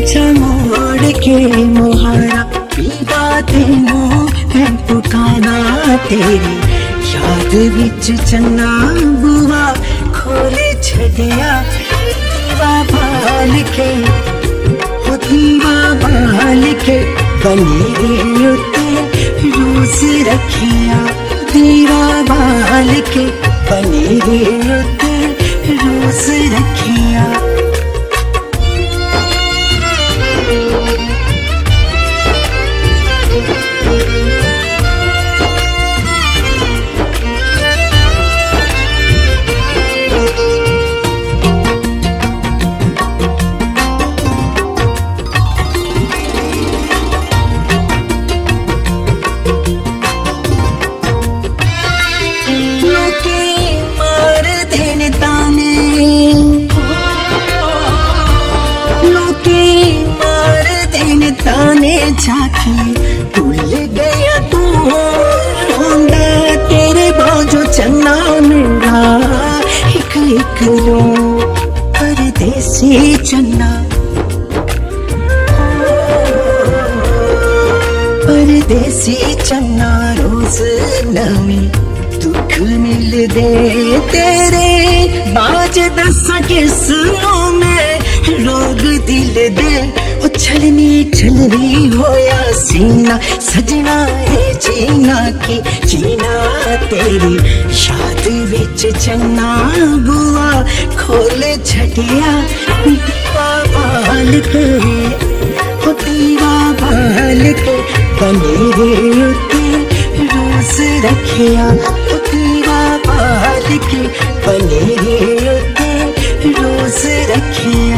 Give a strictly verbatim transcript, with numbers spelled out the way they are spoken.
जा मोड़ के मुहारा पीवा तेनू है पुकारा तेरी याद विच चन्ना बुआ खोल छड़िया दीवा बाल के हो दीवा बाल के बनी रे उत्ते रोज रखिया दीवा बाल के बनी रे उत्ते रोज रखिया। जाके भूल गया तू रोंदा तेरे बाजू चन्ना मेरा एक एक रो परदेसी चन्ना परदेसी चन्ना रोज नवी दुख मिल दे तेरे बाज दसा किसों में रोग दिल दे छलनी छलनी होया सीना सजना है जीना की जीना तेरी याद विच चन्ना बुआ खोल छटिया दीवा बाल के हो दीवा बाल के बने रे उत्ते रोज रखिया हो दीवा बाल के बने रे उत्ते रोज रखिया।